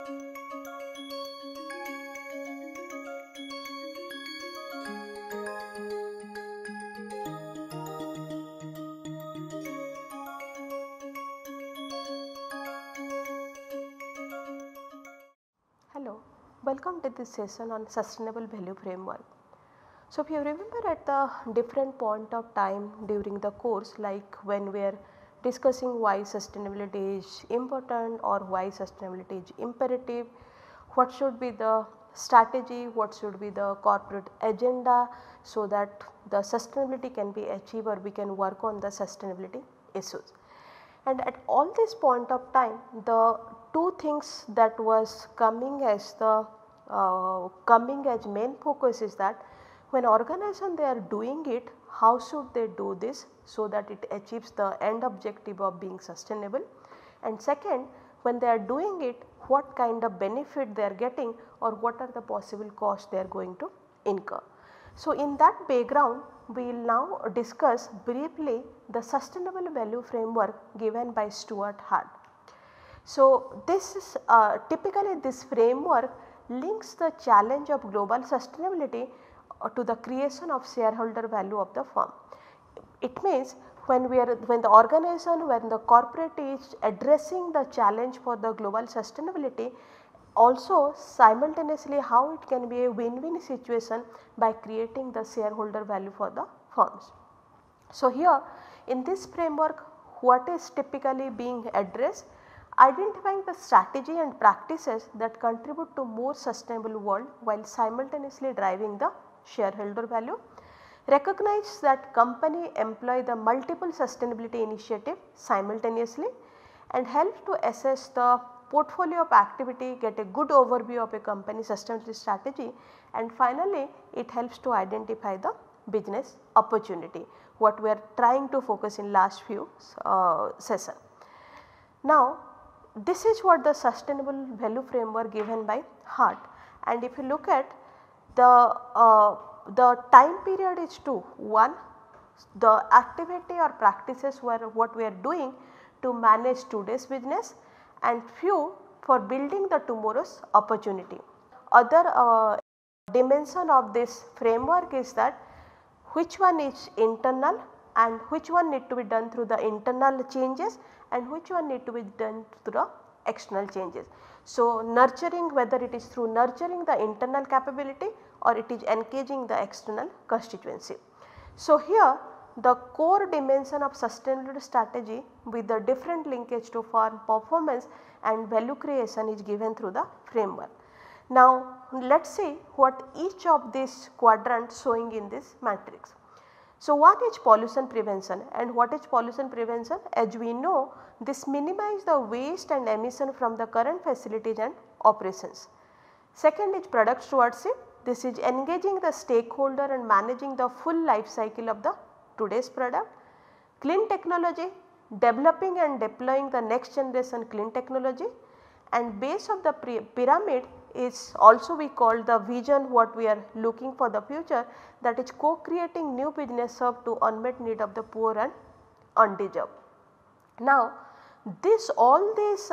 Hello, welcome to this session on sustainable value framework. So, if you remember at the different point of time during the course, like when we are discussing why sustainability is important or why sustainability is imperative, what should be the strategy, what should be the corporate agenda, so that the sustainability can be achieved or we can work on the sustainability issues. And at all this point of time, the two things that was coming as the coming as main focus is that when organization they are doing it, how should they do this so that it achieves the end objective of being sustainable, and second, when they are doing it, what kind of benefit they are getting or what are the possible costs they are going to incur. So, in that background we will now discuss briefly the sustainable value framework given by Stuart Hart. So, this is typically this framework links the challenge of global sustainability to the creation of shareholder value of the firm. It means when the organization, when the corporate is addressing the challenge for the global sustainability, also simultaneously how it can be a win-win situation by creating the shareholder value for the firms. So, here in this framework what is typically being addressed? Identifying the strategy and practices that contribute to more sustainable world while simultaneously driving the shareholder value. Recognize that company employ the multiple sustainability initiative simultaneously and help to assess the portfolio of activity, get a good overview of a company sustainability strategy, and finally it helps to identify the business opportunity, what we are trying to focus in last few session. Now, this is what the sustainable value framework given by Hart, and if you look at the time period is two. One, the activity or practices were what we are doing to manage today's business, and few for building the tomorrow's opportunity. Other dimension of this framework is that which one is internal and which one need to be done through the internal changes and which one need to be done through the external changes. So, nurturing, whether it is through nurturing the internal capability or it is engaging the external constituency. So, here the core dimension of sustainability strategy with the different linkage to firm performance and value creation is given through the framework. Now, let us see what each of these quadrants showing in this matrix. So, what is pollution prevention and what is pollution prevention? As we know, this minimize the waste and emission from the current facilities and operations. Second is product stewardship. This is engaging the stakeholder and managing the full life cycle of the today's product. Clean technology, developing and deploying the next generation clean technology, and base of the pyramid is also we call the vision, what we are looking for the future, that is co-creating new business serve to unmet need of the poor and undeserved. Now, this all these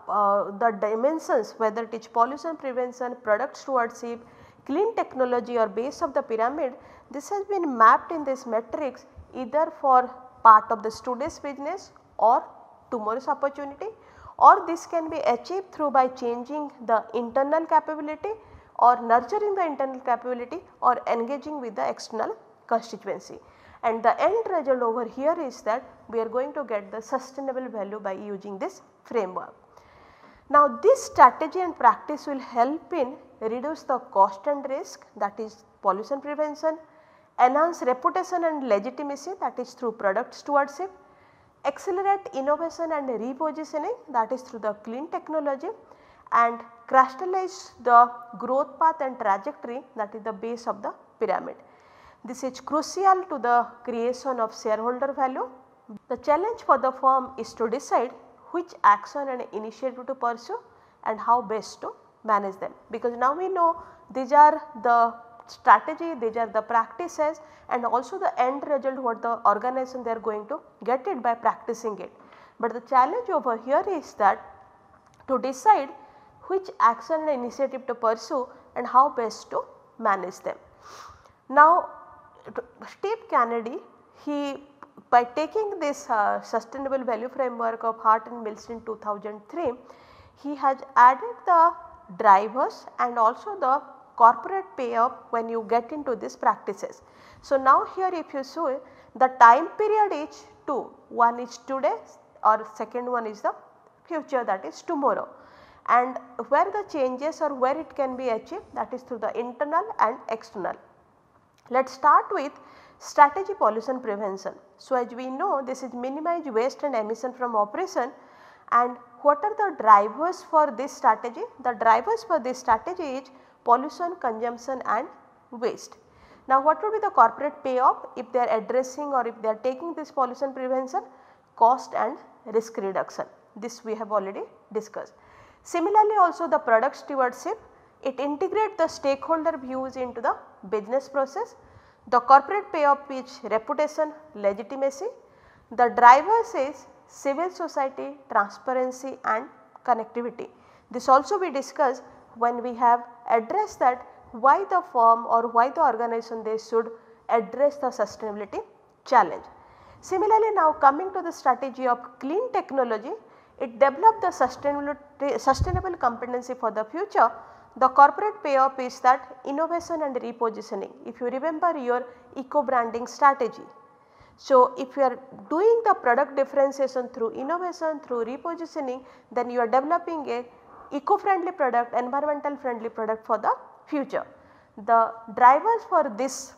the dimensions, whether it is pollution prevention, product stewardship, clean technology or base of the pyramid, this has been mapped in this matrix either for part of the today's business or tomorrow's opportunity, or this can be achieved through by changing the internal capability or nurturing the internal capability or engaging with the external constituency. And the end result over here is that we are going to get the sustainable value by using this framework. Now, this strategy and practice will help in reduce the cost and risk, that is pollution prevention, enhance reputation and legitimacy, that is through product stewardship, accelerate innovation and repositioning, that is through the clean technology, and crystallize the growth path and trajectory, that is the base of the pyramid. This is crucial to the creation of shareholder value. The challenge for the firm is to decide which action and initiative to pursue and how best to manage them, because now we know these are the strategy, these are the practices, and also the end result what the organization they are going to get it by practicing it. But the challenge over here is that to decide which action and initiative to pursue and how best to manage them. Now Steve Kennedy, he by taking this sustainable value framework of Hart and Mills in 2003, he has added the drivers and also the corporate payoff when you get into these practices. So now here if you see the time period is two, one is today or second one is the future, that is tomorrow, and where the changes or where it can be achieved, that is through the internal and external. Let us start with strategy pollution prevention. So as we know, this is minimize waste and emission from operation, and what are the drivers for this strategy? The drivers for this strategy is pollution, consumption and waste. Now what would be the corporate payoff if they are addressing or if they are taking this pollution prevention? Cost and risk reduction, this we have already discussed. Similarly also the product stewardship, it integrates the stakeholder views into the business process. The corporate payoff is reputation, legitimacy. The drivers is civil society, transparency and connectivity. This also we discussed when we have addressed that why the firm or why the organization they should address the sustainability challenge. Similarly now coming to the strategy of clean technology, it developed the sustainable competency for the future. The corporate payoff is that innovation and repositioning. If you remember your eco branding strategy. So if you are doing the product differentiation through innovation, through repositioning, then you are developing a eco-friendly product, environmental friendly product for the future. The drivers for this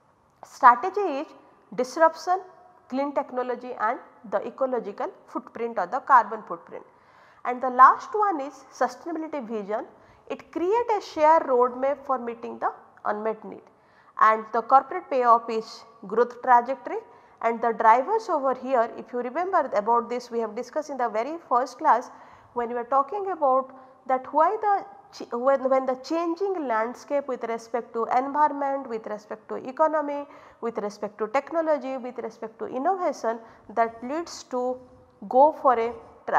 strategy is disruption, clean technology and the ecological footprint or the carbon footprint. And the last one is sustainability vision. It creates a shared roadmap for meeting the unmet need, and the corporate payoff is growth trajectory, and the drivers over here, if you remember about this, we have discussed in the very first class when we were talking about that why the when the changing landscape with respect to environment, with respect to economy, with respect to technology, with respect to innovation, that leads to go for a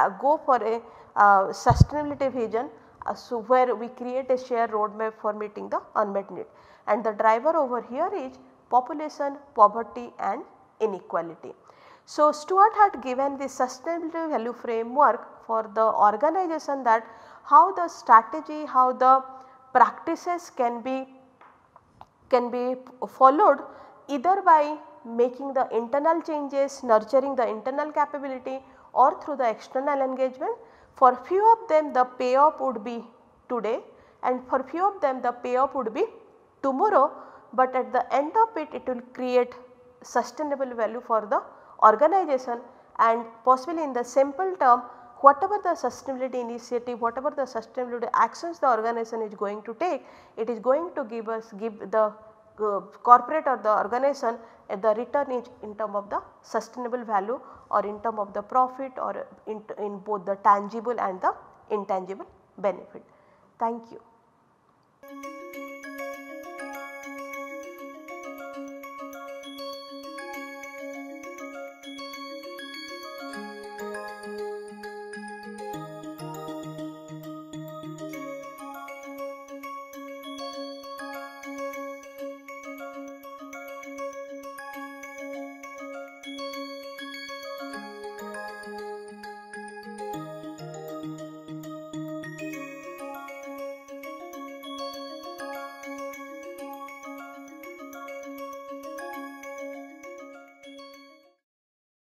sustainability vision. So where we create a shared roadmap for meeting the unmet need, and the driver over here is population, poverty and inequality. So Stuart had given the sustainability value framework for the organization, that how the strategy, how the practices can be followed either by making the internal changes, nurturing the internal capability or through the external engagement. For few of them the payoff would be today and for few of them the payoff would be tomorrow, but at the end of it will create sustainable value for the organization, and possibly in the simple term whatever the sustainability initiative, whatever the sustainability actions the organization is going to take, it is going to give the corporate or the organization the return is in term of the sustainable value or in term of the profit or in both the tangible and the intangible benefit. Thank you.